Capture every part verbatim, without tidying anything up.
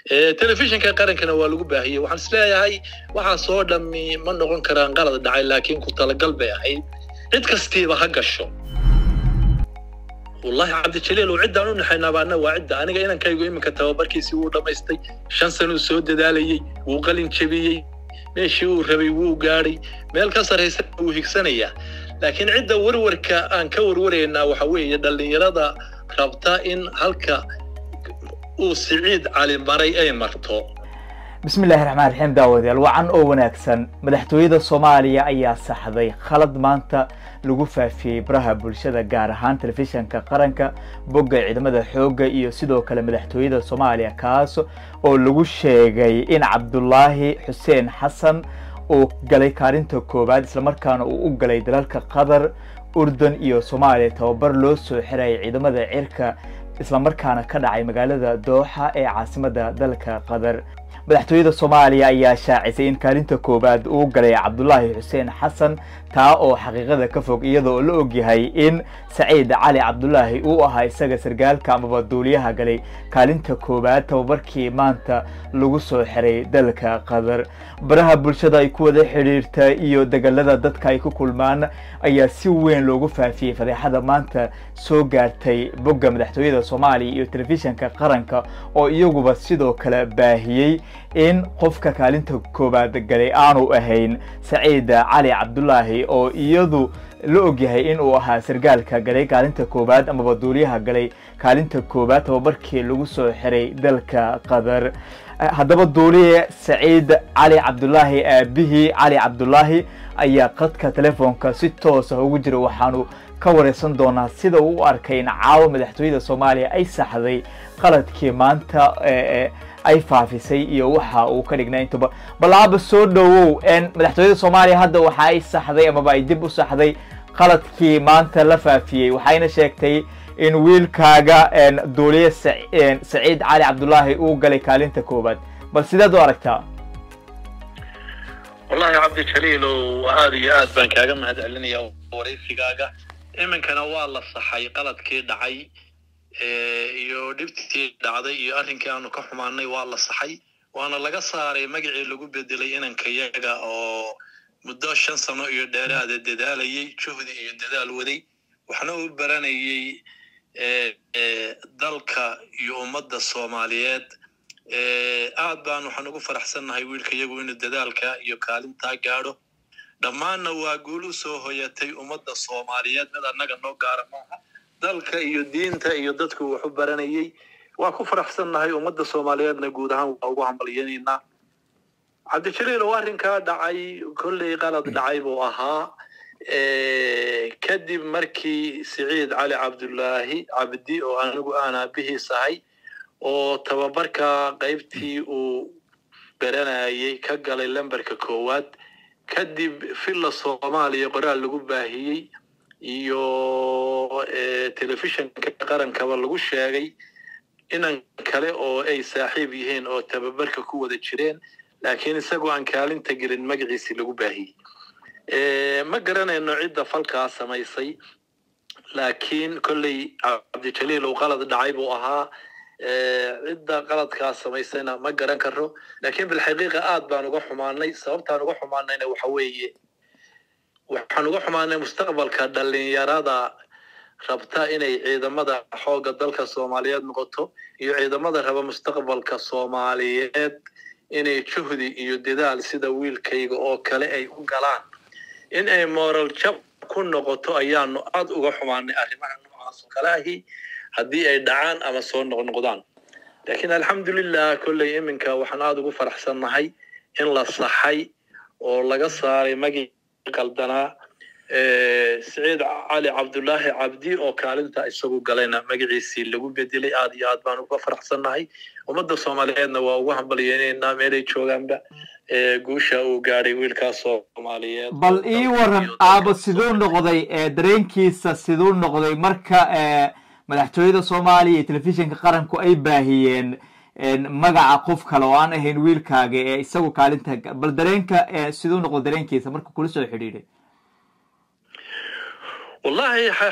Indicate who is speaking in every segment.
Speaker 1: تلفزيون كقرن كنا والو باهي waxaan isleeyahay waxa soo dhami ma noqon karaan qalad dhacay laakiin ku tala galbay ahayd cid kastiiba ha gasho والله عبد الجليل وعد أنا نحن بعنا وعد أنا جاينا كيجوا من كتاب بركيسي ولا ما يستي شن سنة سود دالي وقلين شبيه ماشي وربي وقاري ما الكسر يسوي هيك سنة لكن عدة ورور كأن كور ورينا وحوي يدل يرضى ربطا إن هلك وسعيد على المري أي مرتو
Speaker 2: بسم الله الرحمن الرحيم داودي الوعن أو وناكسن مدحتويدا الصومالية أيا صحدي خلد مانتا لغوفا في برها بولشدا غارهان تلفزيون كقرنكا بوغا عيدمدا خوغا iyo sidoo kale madaxtooyada Soomaaliya kaas oo lagu sheegay in Cabdullaahi Xuseen Xasan oo galay kaarinta koobaad isla markaana uu u galay dalalka Qatar Urdun iyo Soomaaliya tababar loo soo xiray ciidamada cirka isla markaana ka dhacay magaalada Dooxa ee caasimadda dalka Qatar madaxtooyada Soomaaliya ayaa shaacisay in kaalinta koobaad uu galay Cabdullaahi Xuseen Xasan taa oo xaqiiqada ka fog iyadoo la og yahay in Saciid Cali Cabdullaahi uu ahaa isaga sargaalka ama duuliyaha galay kaalinta koobaad tababarkii maanta lagu soo xiray dalka Qatar baraha bulshada ay ku wada xiriirta iyo dagaalada dadka ay ku kulmaan ayaa si weyn loogu faafiyay fadeexada maanta soo gaartay bogga madaxtooyada Soomaaliya iyo telefishinka qaranka oo iyaguba sidoo kale baahiyay in qofka kaalinta koobaad galay aanu ahayn Saciid Cali Cabdullaahi oo iyadu la og yahay in uu ahaa sargaalka galay kaalinta koobaad ama duuliyaha galay kaalinta koobaad tababarkii lagu soo xiray dalka Qatar haddaba duuliye Saciid Cali Cabdullaahi aabihi Cali Cabdullaahi ayaa qadka telefoonka si toos ah ugu jira waxaanu ka wareysan doonaa sida uu u arkay in caawa madaxtooyada Soomaaliya ay saxday qaladkii maanta ee ay faafisay iyo waxa uu ka dhignay inta balaaba soo dhawow in madaxtooyada Soomaaliya hadda waxa ay saxday ama ay dib u saxday qaladkii maanta la faafiyay waxayna sheegtay in wiilkaaga duuliye Saciid Cali Cabdullaahi uu galay kaalinta koobaad bal sidaad u aragtaa
Speaker 1: والله عبد الجليل وهذه آد بان كاغا مهد علنيا وريسيغاغا إمنكنا والله صحي قلد كي دعي iyo dhibtii dhacday iyo arrinkii aanu ka xumaanay waa la saxay waana laga saaray magacii lagu bedelay inanka yaga oo muddo shan sano iyo dheeraad dadaalayay juhdi iyo dadaal waday waxna uu baranayay dalka iyo ummadda Soomaaliyeed aad baan waxaan ugu faraxsanahay wiilka iyagu inuu dadaalka iyo kaalinta gaadho dhammaanna waa guul u soo hoyatay ummadda Soomaaliyeed mid anaga noo gaar maaha dalka iyo diinta iyo dadku wuxuu baranayay waa ku faraxsanahay ummadda Soomaaliyeedna guud ahaan waa ugu hambalyeynaa Cabdi Jaliil oo arrinka dhacay kulli qalad dhacay buu ahaa ee kadib markii Saciid Cali Cabdullaahi Cabdi oo anigu aan aabihiisahay oo tababarka qaybtii uu baranayay ka galay lambarka koowaad kadib filla Soomaaliya qoraal lagu baahiyay iyo telefishinka qaranka lagu sheegay inan kale oo ay saaxiib yihiin oo tababarka ku wada jireen laakiin isagoo aan kaalinta gelin magaciisa lagu baahiyay ee ma garanayno cidda falka samaysay laakiin kulli Cabdi Jaliil oo qalad dhacay buu ahaa cidda qaladka samaysayna ma garan karo laakiin bil xaqiiqa aad baan uga xumaanay sababtaan uga xumaanayna waxa weeye waxaan uga xumaanay mustaqbalka dhalinyarada rabta inay ciidamada xooga dalka Soomaaliyeed noqoto iyo ciidamada raba mustaqbalka Soomaaliyeed inay juhdi iyo dadaal sida wiilkayga oo kale ay u galaan in ay moral jab ku noqoto ayaanu aad uga xumaanay arrimaha noocaas oo kale ah haddii ay dhacaan ama soo noqdaan laakiin alxamdulillah kulli iminka waxaan aad ugu faraxsanahay in la saxay oo laga saaray magii qaldana ee Saciid Cali Cabdullaahi Cabdi oo kaalinta isagu galayna magaciisa lagu bedelay aad iyo aad baan uga faraxsanahay ummadda Soomaaliyeedna waa ugu hambalyeynaa meelay joogaanba ee guusha uu gaaray wiilka Soomaaliyeed
Speaker 2: bal ii waran aaba sidoo noqday ee dareenkiisa sidoo noqday marka ee madaxtooyada Soomaaliya iyo telefishinka qaranku ay baahiyeen magaca qof kale oo aan ahayn wiilkaaga ee isagu kaalinta bal dareenka sidoo noqdo dareenkiisa marka kula soo xiriiray
Speaker 1: والله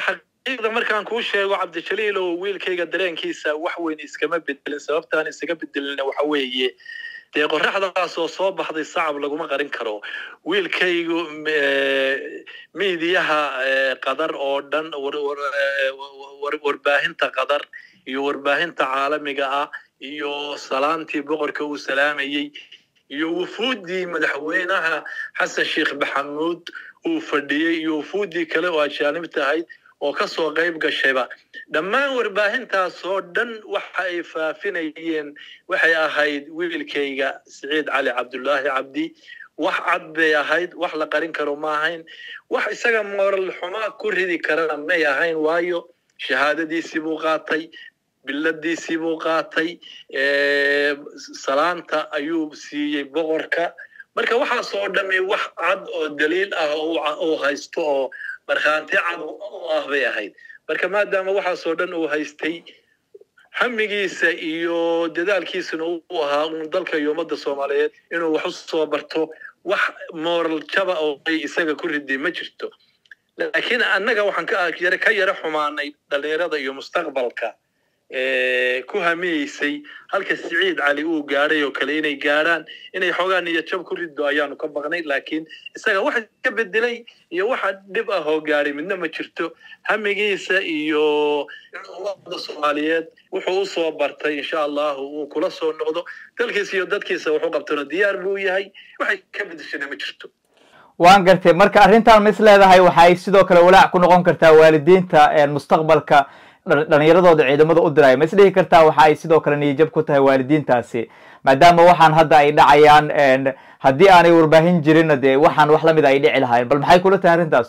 Speaker 1: xaqiiqda markaan kuu sheego cabdijaliil oo wiilkayga dareenkiisa wax weyn iskama bedelin sababtaan isaga bedelina waxa weeye dee qorraxdaas oo soo baxday sacab laguma qarin karo wiilkaygu miidiyaha qadar oo dhan warbaahinta qadar iyo warbaahinta caalamiga ah iyo salaantii boqorka uu salaamayay iyo wufuudii madaxweynaha xasan sheekh maxamuud uu fadhiyay iyo wufuudii kale oo ajaanib tahay oo ka soo qayb gashayba dhammaan warbaahintaas oo dhan waxa ay faafinayeen waxay ahayd wiilkayga Saciid Cali Cabdullaahi Cabdi wax cad bay ahayd wax la qarin karo ma ahayn wax isaga moral xuma ku ridi karana ma ahayn waayo shahaadadiisii buu qaatay biladiisii buu qaatay ee salaanta ayuu siiyay boqorka marka waxa soo dhamay wax cad oo daliil ah oo haysto oo marxaanti cad oo ah bay ahayd marka maadaama waxa soo dhan uu haystay hamigiisa iyo dadaalkiisuna uu ahaa uu dalka iyo ummadda Soomaaliyeed inuu wax u soo barto wax moral jaba oo ay isaga ku riday ma jirto laakiin annaga waxaan ka yara ka yara xumaanay dhalinyarada iyo mustaqbalka ee ku hamiisay halka Saciid Cali uu gaaray oo kale inay gaaraan inay xogaan iyo jab ku rido ayaanu ka baqnay laakiin isaga wax ka bedelay iyo waxa dib ah oo gaaray midna ma jirto hamigiisa iyo ummadda Soomaaliyeed wuxuu u soo bartay insha Allah uu kula soo noqdo dalkiisa iyo dadkiisa wuxuu qabtana diyaar buu yahay waxay ka bedeshay ma jirto
Speaker 2: waan gartay marka arrintan mis leedahay waxa ay sidoo kale walaac ku noqon kartaa waalidiinta ee mustaqbalka dhalinyaradooda ciidamada u diray ma isdhihi kartaa waxa ay sidoo kale niyad ku tahay waalidiintaasi maadaama waxaan hadda ay dhacayaan haddii aanay warbaahin jirin dee waxaan wax la mid ay dhici lahaayeen bal maxay kula tahay arrintaas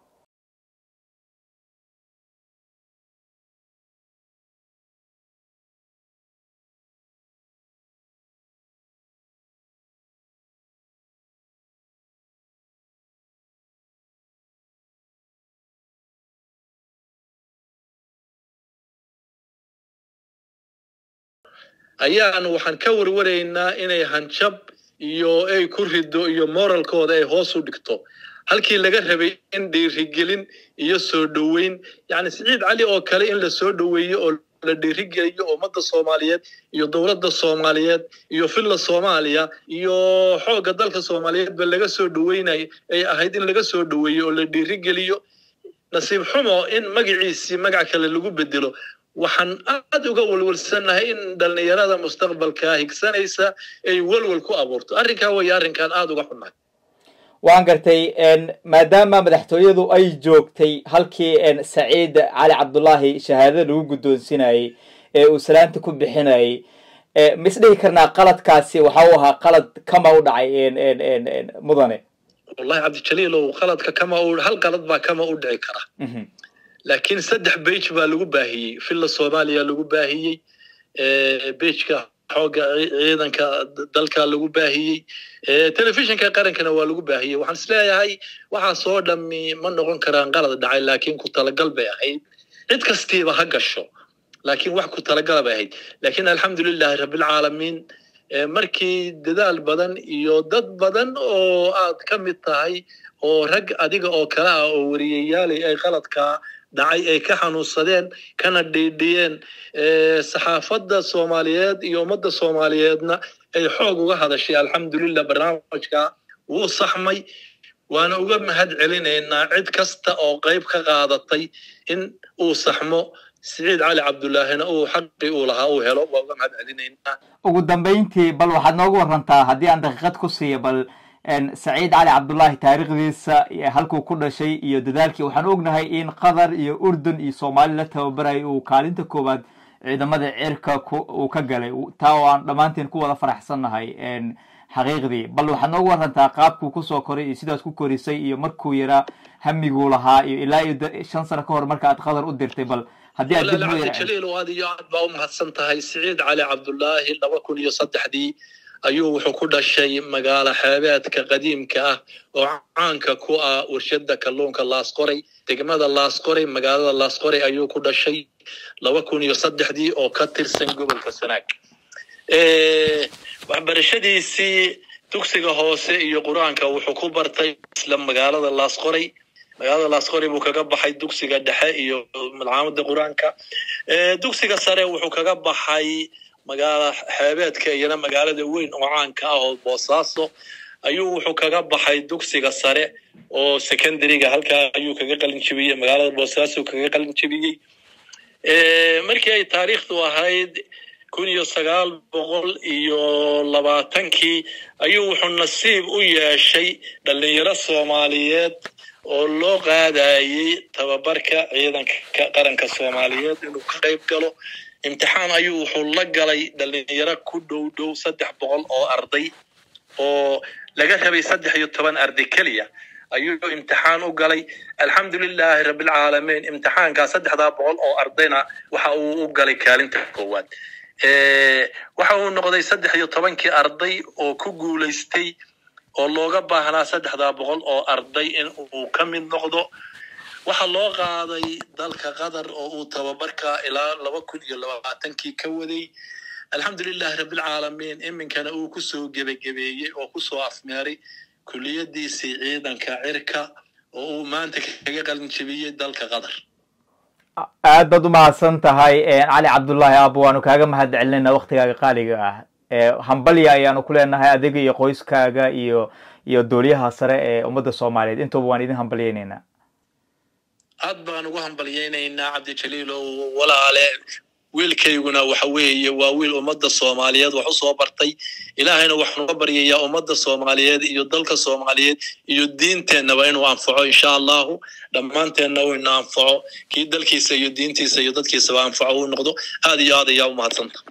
Speaker 1: ayaan waxaan ka warwareynaa inay hanjab iyo ay ku rido iyo moralkooda ay hoos u dhigto halkii laga rabay in dhiirigelin iyo soo dhaweyn yani Saciid Cali oo kale in la soo dhaweeyo oo la dhiirigeliyo ummadda Soomaaliyeed iyo dawladda Soomaaliyeed iyo filla Soomaaliya iyo xooga dalka Soomaaliyeed ba laga soo dhaweynay ay ahayd in laga soo dhaweeyo oo la dhiirigeliyo nasiib xumo in magaciisi magac kale lagu bedelo waxaan aad uga walwalsanahay in dhalinyarada mustaqbalka higsanaysa ay walwal ku abuurto arrinka way arrinkan aad uga xunahay
Speaker 2: waan gartay maadaama madaxtooyadu ay joogtay halkii Saciid Cali Cabdullaahi shahaadada lagu guddoonsinayay ee uu salaanta ku bixinayay misdhihi karnaa qaladkaasi waxa uu ahaa qalad kama u dhacay mudane
Speaker 1: wallahi cabdijaliil oo qaladka kama uu hal qalad baa kama u dhici kara laakiin saddex page baa lagu baahiyay filla Soomaaliya lagu baahiyay ee page-ka xooga ciidanka dalka lagu baahiyay ee telefishinka qarankana waa lagu baahiyay waxaan isleeyahay waxa soo dhami ma noqon karaan qalad dhacay laakiin ku talagal bay ahayd cid kastiiba ha gasho laakiin wax ku talagal bay ahayd laakiin alxamdulillah rabbil caalamiin markii dadaal badan iyo dad badan oo aad ka mid tahay oo rag adiga oo kala ah oo wariyayaal ay qaladka dhacay ay ka xanuunsadeen kana dhiidhiyeen ee saxaafadda Soomaaliyeed iyo ummadda Soomaaliyeedna ay xoog uga hadashay alxamdulillah barnaamijka wuu saxmay waana uga mahad celinaynaa cid kasta oo qayb ka qaadatay in uu saxmo Saciid Cali Cabdullaahina uu xaqi uu lahaa uu helo waa uga mahad celinaynaa
Speaker 2: ugu dambeyntii bal waxaad noogu warantaa haddii aan daqiiqad ku siiyo bal Saciid Cali Cabdullaahi taariikhdiisa halkuu ku dhashay iyo dadaalkii waxaan ognahay in Qatar iyo Urdun iyo Soomaali la tababaray uu kaalinta koobaad ciidamada cirka uu ka galay taa oo aan dhamaanteen ku wada faraxsanahay xaqiiqdii bal waxaad noogu warantaa qaabkuu ku soo koray iyo sidaas ku korisay iyo markuu yaraa hamiguu lahaa iyo ilaa iyo shan sano ka hor marka aad Qatar u dirtay bal haddii aad dib u
Speaker 1: jaliil oo aad iyo aad baa u mahadsan tahay Saciid Cali Cabdullaahi laba kun iyo saddex ayuu wuxuu ku dhashay magaalo xeebeedka qadiimka ah oo caanka ku ah warshada kalluunka Laasqoray degmada Laasqoray magaalada Laasqoray ayuu ku dhashay laba kun iyo saddex oo ka tirsan gobolka Sanaag ee waxbarashadiisii dugsiga hoose iyo quraanka wuxuu ku bartay isla magaalada Laasqoray magaalada laasqori buu kaga baxay dugsiga dhexe iyo malcamada quraanka ee dugsiga sare wuxuu kaga baxay magaalada xeebeedka iyana magaalada weyn oo caanka ah oo Boosaaso ayuu wuxuu kaga baxay dugsiga sare oo secondary-ga halka ayuu kaga qalin jabiyay magaalada Boosaaso kaga qalin jabiyay ee markii ay taariikhdu ahayd kun iyo sagaal boqol iyo labaatankii ayuu wuxuu nasiib u yeeshay dhalinyaro Soomaaliyeed oo loo qaadayay tababarka ciidanka qaranka Soomaaliyeed inuu ka qayb galo imtixaan ayuu wuxuu la galay dhalinyaro ku dhow dhow saddex boqol oo arday oo laga rabay saddex iyo toban arday kaliya ayuu imtixaan u galay alxamdulillah rabbil caalamiin imtixaanka saddex boqol oo ardayna waxa uu u galay kaalinta koowaad ee waxa uu noqday saddex iyo toban kii arday oo ku guuleystay oo looga baahnaa saddex boqol oo arday in uu ka mid noqdo waxa loo qaaday dalka Qatar oo uu tababarka ilaa laba kun iyo labaatankii ka waday alxamdulillah rabbil caalamiin iminkana uu ku soo gabagabeeyay oo ku soo afmeeray kulliyadiisii ciidanka cirka oo uu maanta kaga qalin jabiyay dalka Qatar
Speaker 2: aad baad u mahadsan tahay cali cabdullaahi aabo waanu kaaga mahad celinayna waqtigaaga qaaliga ah ee hambalya ayaanu ku leenahay adiga iyo qoyskaaga iyo iyo dooliyaha sare ee ummadda Soomaaliyeed intooba waan idin hambalyeynaa
Speaker 1: aad baan ugu hambalyeynaa Cabdi Jaliil oo walaale wiilkayguna waxa weeye waa wiil ummadda Soomaaliyeed wax u soo bartay ilaahayna waxaan uga baryayaa ummadda Soomaaliyeed iyo dalka Soomaaliyeed iyo diinteena inuu anfaco insha Allah dhamaanteena uu anfaco kii dalkiisa iyo diintiisa iyo dadkiisa anfaco uu noqdo aad iyo aad ayaa u mahadsantahay